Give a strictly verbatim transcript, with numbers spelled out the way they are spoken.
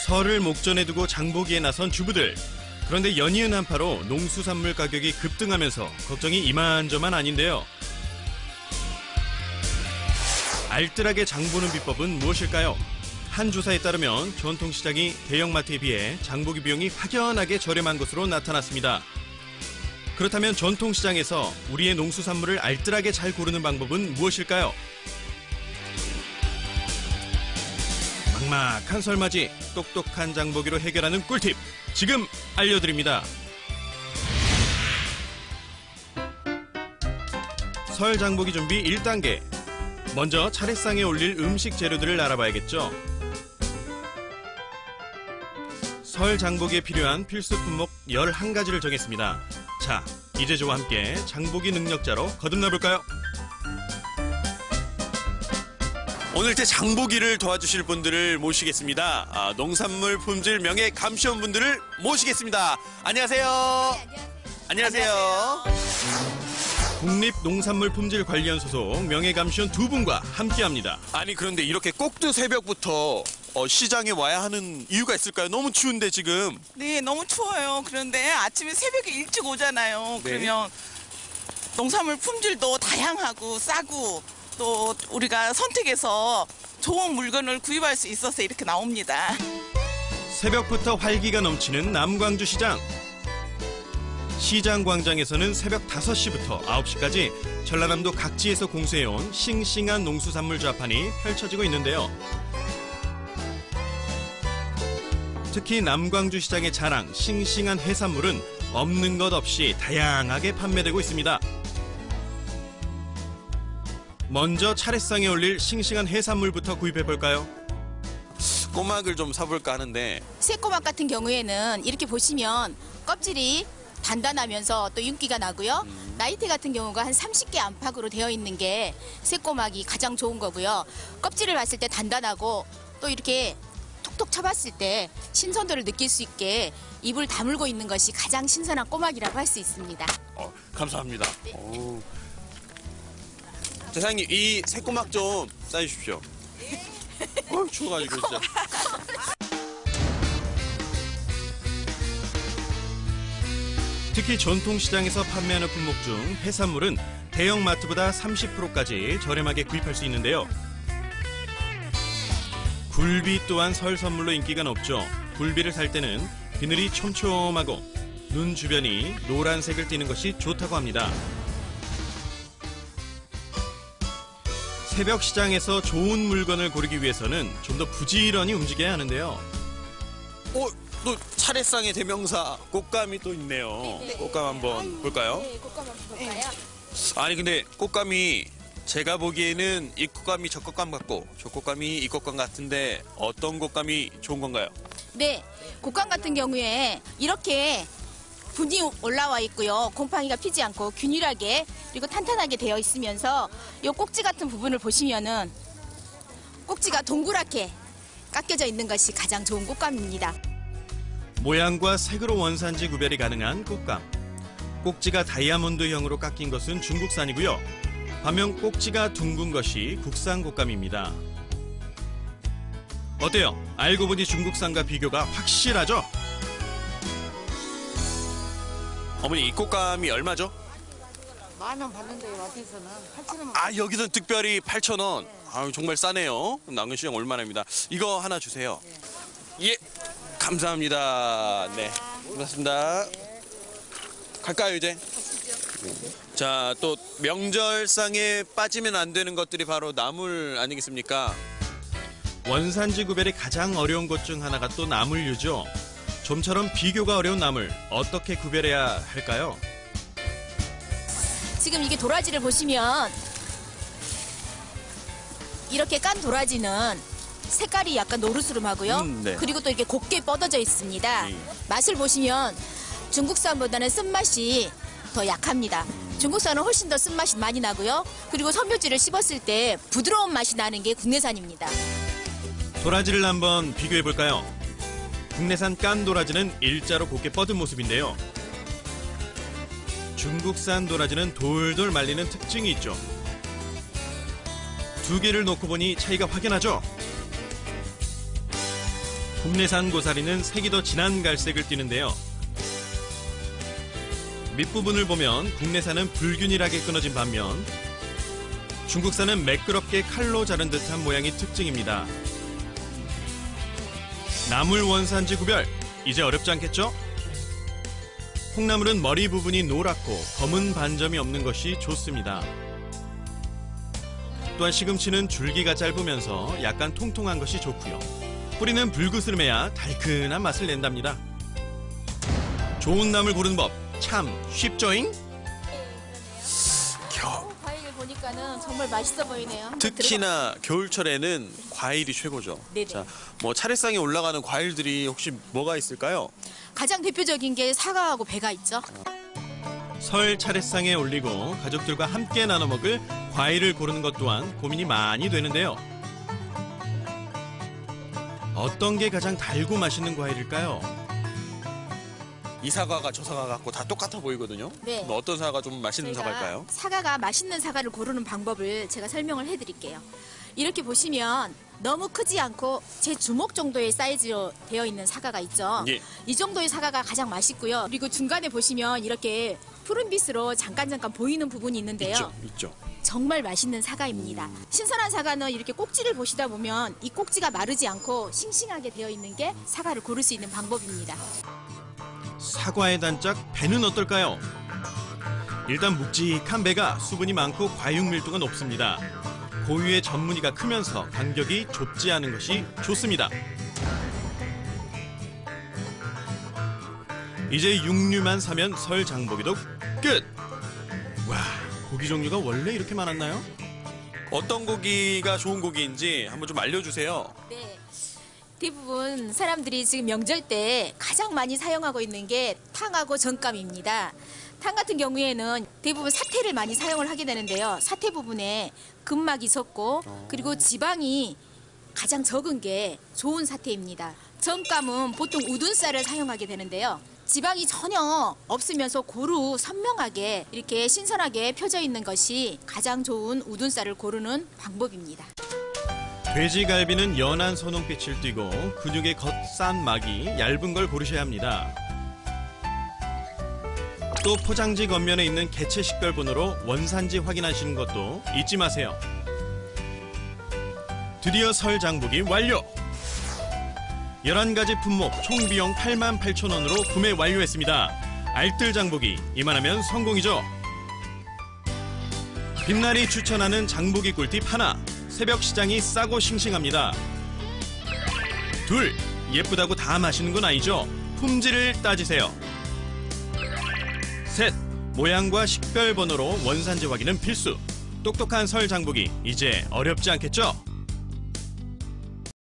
설을 목전에 두고 장보기에 나선 주부들. 그런데 연이은 한파로 농수산물 가격이 급등하면서 걱정이 이만저만 아닌데요. 알뜰하게 장보는 비법은 무엇일까요? 한 조사에 따르면 전통시장이 대형마트에 비해 장보기 비용이 확연하게 저렴한 것으로 나타났습니다. 그렇다면 전통시장에서 우리의 농수산물을 알뜰하게 잘 고르는 방법은 무엇일까요? 막막한 설맞이 똑똑한 장보기로 해결하는 꿀팁 지금 알려드립니다. 설 장보기 준비 일 단계. 먼저 차례상에 올릴 음식 재료들을 알아봐야겠죠. 설 장보기에 필요한 필수 품목 열한 가지를 정했습니다. 자, 이제 저와 함께 장보기 능력자로 거듭나볼까요? 오늘 제 장보기를 도와주실 분들을 모시겠습니다. 아, 농산물 품질 명예 감시원 분들을 모시겠습니다. 안녕하세요. 네, 안녕하세요. 안녕하세요. 국립농산물품질 관리원 소속 명예 감시원 두 분과 함께합니다. 아니 그런데 이렇게 꼭두 새벽부터 어, 시장에 와야 하는 이유가 있을까요? 너무 추운데 지금. 네, 너무 추워요. 그런데 아침에 새벽에 일찍 오잖아요. 네. 그러면 농산물 품질도 다양하고 싸고 또 우리가 선택해서 좋은 물건을 구입할 수 있어서 이렇게 나옵니다. 새벽부터 활기가 넘치는 남광주 시장. 시장 광장에서는 새벽 다섯 시부터 아홉 시까지 전라남도 각지에서 공수해온 싱싱한 농수산물 좌판이 펼쳐지고 있는데요. 특히 남광주 시장의 자랑 싱싱한 해산물은 없는 것 없이 다양하게 판매되고 있습니다. 먼저 차례상에 올릴 싱싱한 해산물부터 구입해볼까요? 꼬막을 좀 사볼까 하는데 새꼬막 같은 경우에는 이렇게 보시면 껍질이 단단하면서 또 윤기가 나고요. 음. 나이테 같은 경우가 한 삼십 개 안팎으로 되어 있는 게 새꼬막이 가장 좋은 거고요. 껍질을 봤을 때 단단하고 또 이렇게 톡톡 쳐봤을 때 신선도를 느낄 수 있게 입을 다물고 있는 것이 가장 신선한 꼬막이라고 할 수 있습니다. 어, 감사합니다. 오. 사장님 이 새꼬막 좀 싸주십시오. 어, 추워가지고 진짜. 특히 전통시장에서 판매하는 품목 중 해산물은 대형마트보다 삼십 퍼센트까지 저렴하게 구입할 수 있는데요. 굴비 또한 설 선물로 인기가 높죠. 굴비를 살 때는 비늘이 촘촘하고 눈 주변이 노란색을 띠는 것이 좋다고 합니다. 새벽 시장에서 좋은 물건을 고르기 위해서는 좀 더 부지런히 움직여야 하는데요. 어, 또 차례상의 대명사 꽃감이 또 있네요. 네네. 꽃감 한번 아유, 볼까요? 네, 꽃감 한번 볼까요? 아니 근데 꽃감이 제가 보기에는 이 꽃감이 저 꽃감 같고 저 꽃감이 이 꽃감 같은데 어떤 꽃감이 좋은 건가요? 네, 곡감 같은 경우에 이렇게 분이 올라와 있고요. 곰팡이가 피지 않고 균일하게 그리고 탄탄하게 되어 있으면서 이 꼭지 같은 부분을 보시면은 꼭지가 동그랗게 깎여져 있는 것이 가장 좋은 꽃감입니다. 모양과 색으로 원산지 구별이 가능한 꽃감. 꼭지가 다이아몬드형으로 깎인 것은 중국산이고요. 반면 꼭지가 둥근 것이 국산 꽃감입니다. 어때요? 알고 보니 중국산과 비교가 확실하죠? 어머니 이 꽃감이 얼마죠? 만 원 받는데요. 어디서는 팔천 원. 아 여기서는 특별히 팔천 원. 아유 정말 싸네요. 남근시장 얼마나입니다. 이거 하나 주세요. 예, 감사합니다. 네, 고맙습니다. 갈까요 이제? 자, 또 명절상에 빠지면 안 되는 것들이 바로 나물 아니겠습니까? 원산지 구별이 가장 어려운 것 중 하나가 또 나물류죠. 좀처럼 비교가 어려운 나물 어떻게 구별해야 할까요? 지금 이게 도라지를 보시면 이렇게 깐 도라지는 색깔이 약간 노르스름하고요. 음, 네. 그리고 또 이렇게 곱게 뻗어져 있습니다. 네. 맛을 보시면 중국산보다는 쓴맛이 더 약합니다. 중국산은 훨씬 더 쓴맛이 많이 나고요. 그리고 섬유질을 씹었을 때 부드러운 맛이 나는 게 국내산입니다. 도라지를 한번 비교해 볼까요? 국내산 깐 도라지는 일자로 곱게 뻗은 모습인데요. 중국산 도라지는 돌돌 말리는 특징이 있죠. 두 개를 놓고 보니 차이가 확연하죠? 국내산 고사리는 색이 더 진한 갈색을 띠는데요. 밑부분을 보면 국내산은 불균일하게 끊어진 반면 중국산은 매끄럽게 칼로 자른 듯한 모양이 특징입니다. 나물 원산지 구별, 이제 어렵지 않겠죠? 콩나물은 머리 부분이 노랗고 검은 반점이 없는 것이 좋습니다. 또한 시금치는 줄기가 짧으면서 약간 통통한 것이 좋고요. 뿌리는 불그스름해야 달큰한 맛을 낸답니다. 좋은 나물 고르는 법 참 쉽죠잉? 겨, 과일을 보니까는 정말 맛있어 보이네요. 한번 특히나 겨울철에는 과일이 최고죠. 네네. 자, 뭐 차례상에 올라가는 과일들이 혹시 뭐가 있을까요? 들어가- 가장 대표적인 게 사과하고 배가 있죠. 설 차례상에 올리고 가족들과 함께 나눠 먹을 과일을 고르는 것 또한 고민이 많이 되는데요. 어떤 게 가장 달고 맛있는 과일일까요? 이 사과가 저 사과 같고 다 똑같아 보이거든요. 네. 뭐 어떤 사과가 좀 맛있는 저희가 사과일까요? 사과가 맛있는 사과를 고르는 방법을 제가 설명을 해드릴게요. 이렇게 보시면 너무 크지 않고 제 주먹 정도의 사이즈로 되어 있는 사과가 있죠. 예. 이 정도의 사과가 가장 맛있고요. 그리고 중간에 보시면 이렇게 푸른빛으로 잠깐 잠깐 보이는 부분이 있는데요. 있죠, 있죠. 정말 맛있는 사과입니다. 신선한 사과는 이렇게 꼭지를 보시다 보면 이 꼭지가 마르지 않고 싱싱하게 되어 있는 게 사과를 고를 수 있는 방법입니다. 사과의 단짝 배는 어떨까요? 일단 묵직한 배가 수분이 많고 과육 밀도가 높습니다. 고유의 전무늬가 크면서 간격이 좁지 않은 것이 좋습니다. 이제 육류만 사면 설 장보기도 끝! 와, 고기 종류가 원래 이렇게 많았나요? 어떤 고기가 좋은 고기인지 한번 좀 알려주세요. 네. 대부분 사람들이 지금 명절 때 가장 많이 사용하고 있는 게 탕하고 전감입니다. 탕 같은 경우에는 대부분 사태를 많이 사용을 하게 되는데요. 사태 부분에 근막이 적고 그리고 지방이 가장 적은 게 좋은 사태입니다. 전감은 보통 우둔살을 사용하게 되는데요. 지방이 전혀 없으면서 고루 선명하게 이렇게 신선하게 펴져 있는 것이 가장 좋은 우둔살을 고르는 방법입니다. 돼지갈비는 연한 선홍빛을 띠고 근육의 겉산 막이 얇은 걸 고르셔야 합니다. 또 포장지 겉면에 있는 개체 식별번호로 원산지 확인하시는 것도 잊지 마세요. 드디어 설 장보기 완료! 열한 가지 품목 총 비용 팔만 팔천 원으로 구매 완료했습니다. 알뜰 장보기, 이만하면 성공이죠. 빛날이 추천하는 장보기 꿀팁 하나, 새벽 시장이 싸고 싱싱합니다. 둘, 예쁘다고 다 마시는 건 아니죠. 품질을 따지세요. 셋, 모양과 식별 번호로 원산지 확인은 필수. 똑똑한 설 장보기, 이제 어렵지 않겠죠?